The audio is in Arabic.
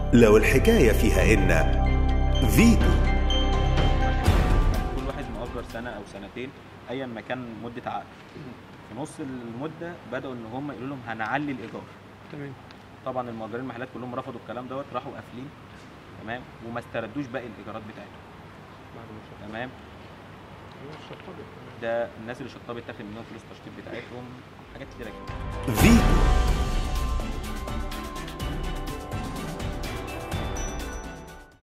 لو الحكاية فيها إن فيتو. كل واحد مؤجر سنه او سنتين ايا ما كان مده عقد. في نص المده بداوا ان هم يقولوا لهم هنعلي الايجار. تمام. طبعا المؤجرين المحلات كلهم رفضوا الكلام دوت، راحوا قافلين. تمام، وما استردوش باقي الايجارات بتاعتهم. بعد ما شطبت. تمام، شطبت. ده الناس اللي شطبت تاخد منهم فلوس التشطيب بتاعتهم، حاجات كتيره جدا. فيتو.